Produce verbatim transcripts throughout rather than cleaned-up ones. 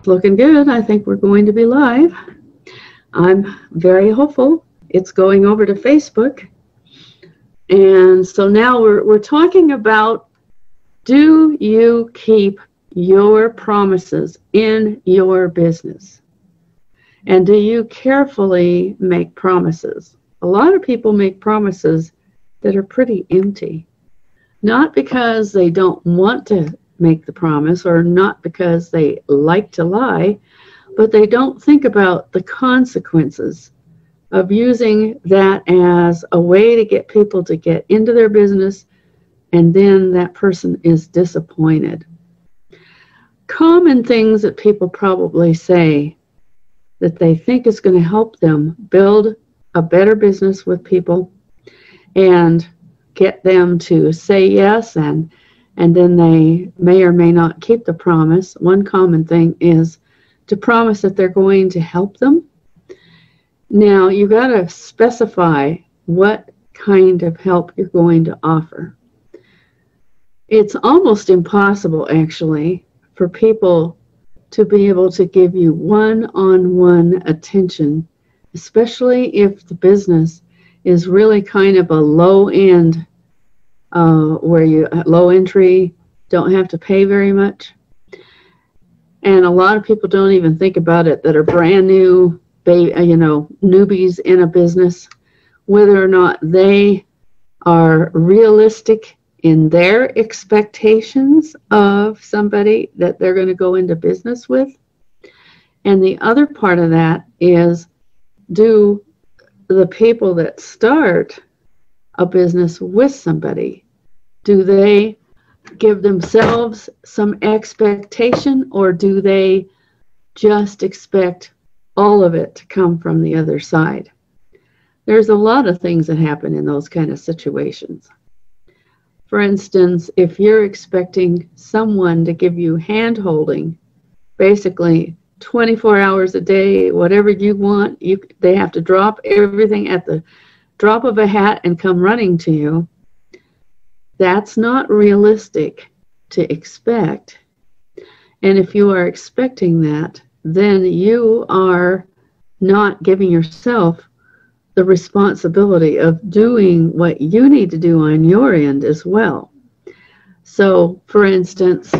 Looking good. I think we're going to be live. I'm very hopeful. It's going over to Facebook. And so now we're, we're talking about, do you keep your promises in your business? And do you carefully make promises? A lot of people make promises that are pretty empty. Not because they don't want to make the promise or not because they like to lie, but they don't think about the consequences of using that as a way to get people to get into their business, and then that person is disappointed. Common things that people probably say that they think is going to help them build a better business with people and get them to say yes, and and then they may or may not keep the promise. One common thing is to promise that they're going to help them. Now, you got to specify what kind of help you're going to offer. It's almost impossible, actually, for people to be able to give you one-on-one attention, especially if the business is really kind of a low-end, uh, where you low entry, don't have to pay very much. And a lot of people don't even think about it that are brand new, you know, newbies in a business, whether or not they are realistic in their expectations of somebody that they're going to go into business with. And the other part of that is, do the people that start a business with somebody, do they give themselves some expectation, or do they just expect all of it to come from the other side? There's a lot of things that happen in those kind of situations. For instance, if you're expecting someone to give you hand-holding, basically twenty-four hours a day, whatever you want, you, they have to drop everything at the drop of a hat and come running to you. That's not realistic to expect. And if you are expecting that, then you are not giving yourself the responsibility of doing what you need to do on your end as well. So, for instance,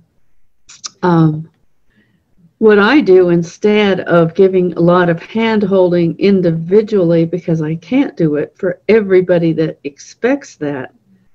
um, what I do, instead of giving a lot of hand-holding individually, because I can't do it for everybody that expects that,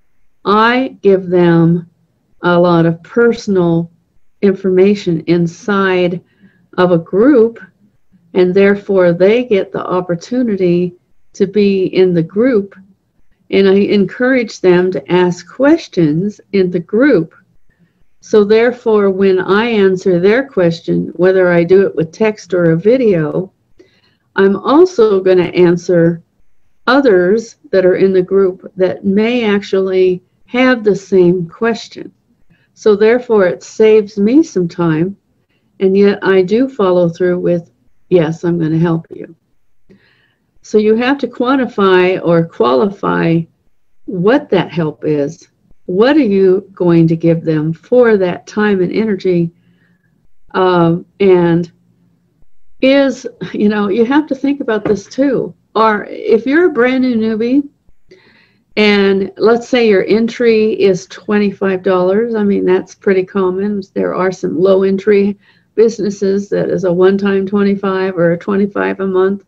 I give them a lot of personal information inside of a group, and therefore they get the opportunity to be in the group, and I encourage them to ask questions in the group. So therefore, when I answer their question, whether I do it with text or a video, I'm also going to answer others that are in the group that may actually have the same question. So therefore, it saves me some time, and yet I do follow through with, yes, I'm going to help you. So you have to quantify or qualify what that help is. What are you going to give them for that time and energy? Um, and is, you know, you have to think about this too. Or if you're a brand new newbie, and let's say your entry is twenty-five dollars, I mean, that's pretty common. There are some low entry businesses that is a one-time twenty-five or a twenty-five a month.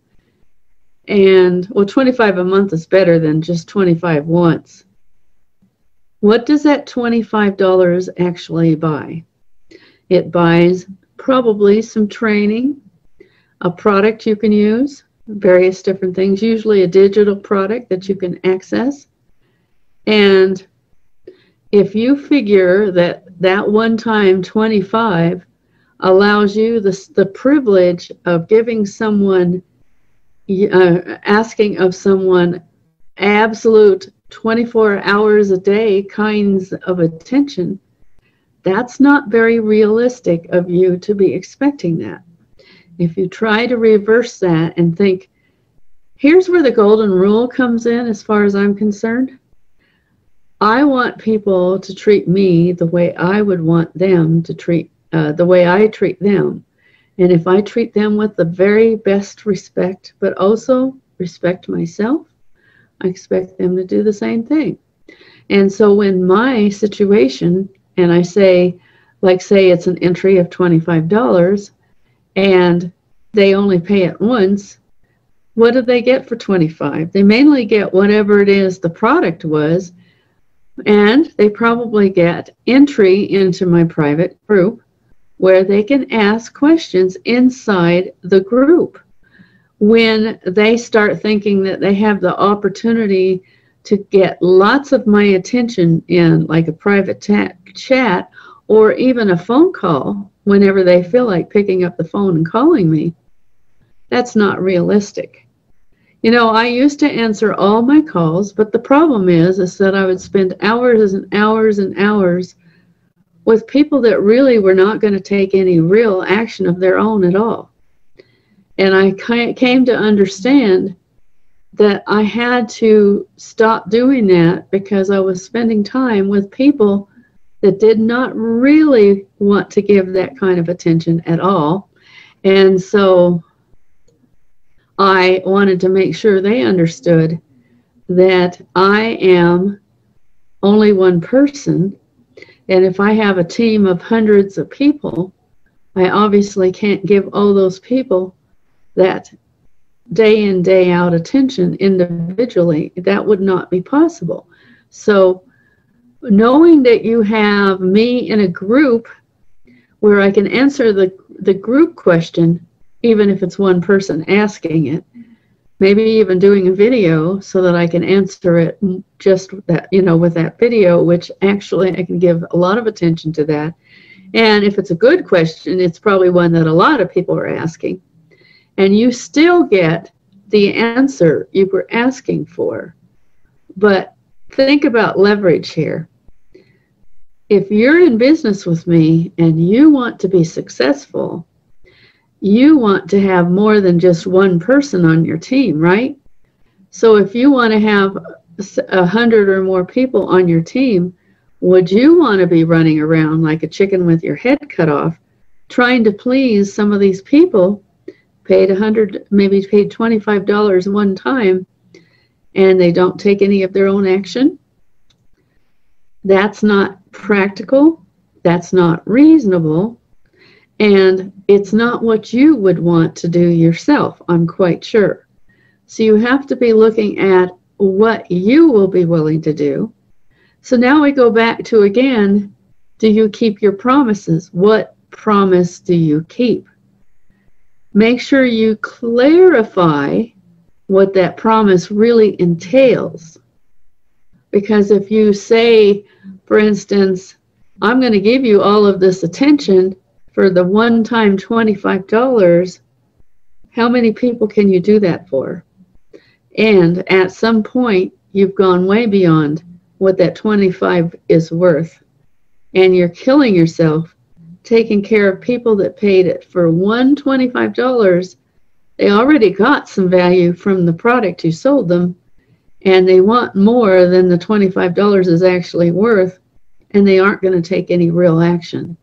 And, well, twenty-five a month is better than just twenty-five once. What does that twenty-five dollars actually buy? It buys probably some training, a product you can use, various different things, usually a digital product that you can access. And if you figure that that one-time twenty-five allows you the, the privilege of giving someone, uh, asking of someone absolute twenty-four hours a day kinds of attention, that's not very realistic of you to be expecting that. If you try to reverse that and think, here's where the golden rule comes in as far as I'm concerned. I want people to treat me the way I would want them to treat, uh, the way I treat them. And if I treat them with the very best respect, but also respect myself, I expect them to do the same thing. And so when my situation, and I say, like say it's an entry of twenty-five dollars and they only pay it once, what do they get for twenty-five dollars? They mainly get whatever it is the product was, and they probably get entry into my private group where they can ask questions inside the group. When they start thinking that they have the opportunity to get lots of my attention in like a private chat or even a phone call whenever they feel like picking up the phone and calling me, that's not realistic. You know, I used to answer all my calls, but the problem is, is that I would spend hours and hours and hours with people that really were not going to take any real action of their own at all. And I came to understand that I had to stop doing that because I was spending time with people that did not really want to give that kind of attention at all. And so I wanted to make sure they understood that I am only one person. And if I have a team of hundreds of people, I obviously can't give all those people that day in, day out attention individually. That would not be possible. So knowing that you have me in a group where I can answer the, the group question, even if it's one person asking it, maybe even doing a video so that I can answer it just that, you know, with that video, which actually I can give a lot of attention to that. And if it's a good question, it's probably one that a lot of people are asking. And you still get the answer you were asking for. But think about leverage here. If you're in business with me and you want to be successful, you want to have more than just one person on your team, right? So if you want to have a hundred or more people on your team, would you want to be running around like a chicken with your head cut off, trying to please some of these people, paid a hundred, maybe paid twenty-five dollars one time, and they don't take any of their own action? That's not practical. That's not reasonable. And it's not what you would want to do yourself, I'm quite sure. So you have to be looking at what you will be willing to do. So now we go back to, again, do you keep your promises? What promise do you keep? Make sure you clarify what that promise really entails. Because if you say, for instance, I'm going to give you all of this attention for the one-time twenty-five dollars, how many people can you do that for? And at some point, you've gone way beyond what that twenty-five is worth. And you're killing yourself taking care of people that paid it for one twenty-five dollars. They already got some value from the product you sold them, and they want more than the twenty-five dollars is actually worth, and they aren't going to take any real action.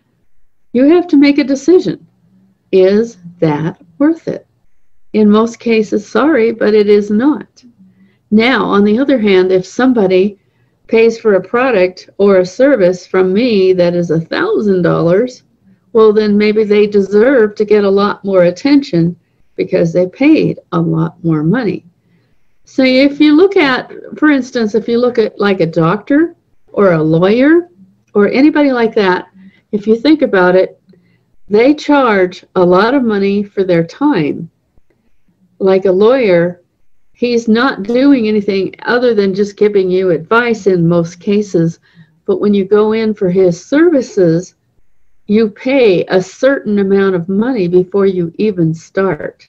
You have to make a decision. Is that worth it? In most cases, sorry, but it is not. Now, on the other hand, if somebody pays for a product or a service from me that is a thousand dollars, well, then maybe they deserve to get a lot more attention because they paid a lot more money. So if you look at, for instance, if you look at like a doctor or a lawyer or anybody like that, if you think about it, they charge a lot of money for their time. Like a lawyer, he's not doing anything other than just giving you advice in most cases. But when you go in for his services, you pay a certain amount of money before you even start.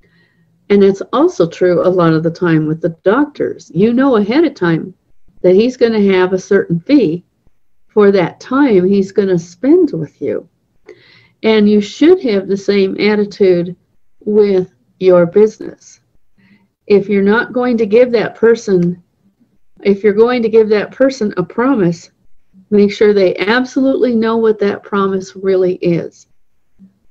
And it's also true a lot of the time with the doctors. You know ahead of time that he's going to have a certain fee for that time he's going to spend with you. And you should have the same attitude with your business. If you're not going to give that person, if you're going to give that person a promise, make sure they absolutely know what that promise really is.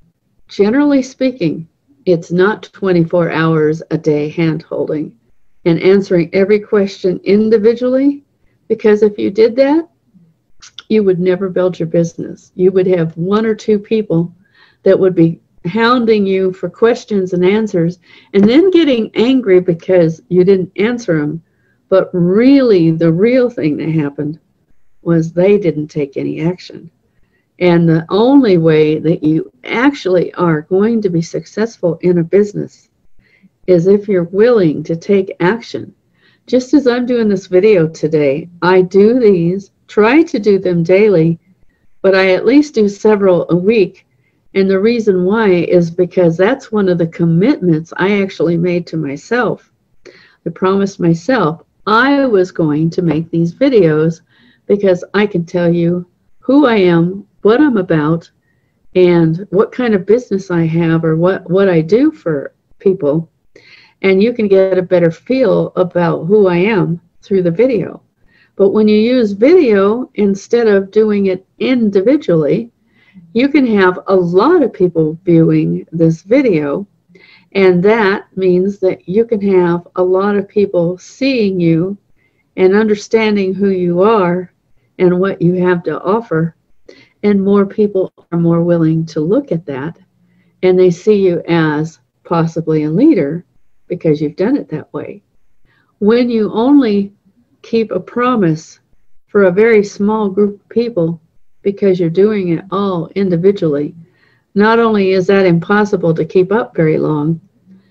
generally speaking, it's not twenty-four hours a day hand-holding and answering every question individually, because if you did that, you would never build your business. You would have one or two people that would be hounding you for questions and answers, and then getting angry because you didn't answer them. But really, the real thing that happened was they didn't take any action. And the only way that you actually are going to be successful in a business is if you're willing to take action. Just as I'm doing this video today, I do these, try to do them daily, but I at least do several a week. And the reason why is because that's one of the commitments I actually made to myself. I promised myself I was going to make these videos because I can tell you who I am, what I'm about, and what kind of business I have, or what, what I do for people. And you can get a better feel about who I am through the video. But when you use video instead of doing it individually, you can have a lot of people viewing this video, and that means that you can have a lot of people seeing you and understanding who you are and what you have to offer, and more people are more willing to look at that, and they see you as possibly a leader because you've done it that way. When you only keep a promise for a very small group of people because you're doing it all individually, not only is that impossible to keep up very long,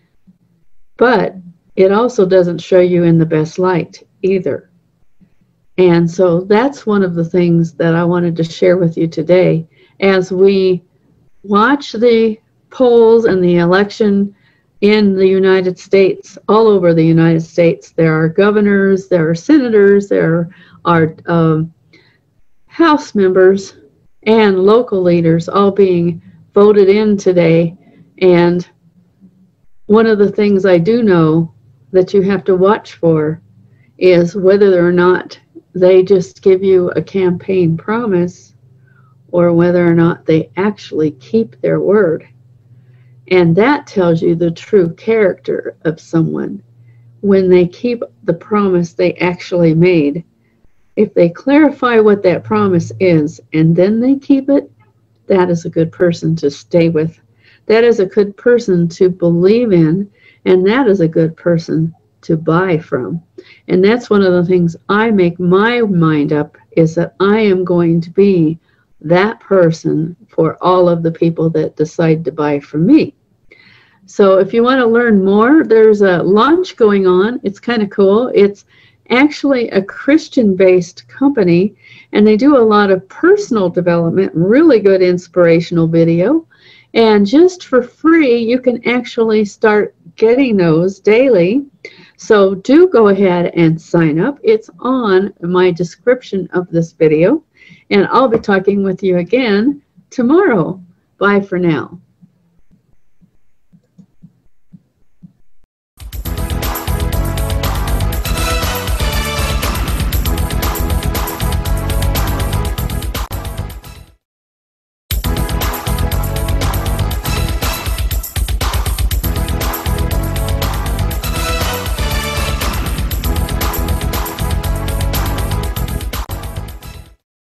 but it also doesn't show you in the best light either. And so that's one of the things that I wanted to share with you today. As we watch the polls and the election in the United States, all over the United States, there are governors, there are senators, there are um, House members and local leaders all being voted in today. And one of the things I do know that you have to watch for is whether or not they just give you a campaign promise or whether or not they actually keep their word. And that tells you the true character of someone when they keep the promise they actually made. If they clarify what that promise is and then they keep it, that is a good person to stay with. That is a good person to believe in, and that is a good person to buy from. And that's one of the things I make my mind up, is that I am going to be that person for all of the people that decide to buy from me. So if you want to learn more, there's a launch going on. It's kind of cool. It's actually a Christian-based company, and they do a lot of personal development, really good inspirational video. And just for free, you can actually start getting those daily. So do go ahead and sign up. It's on my description of this video, and I'll be talking with you again tomorrow. Bye for now.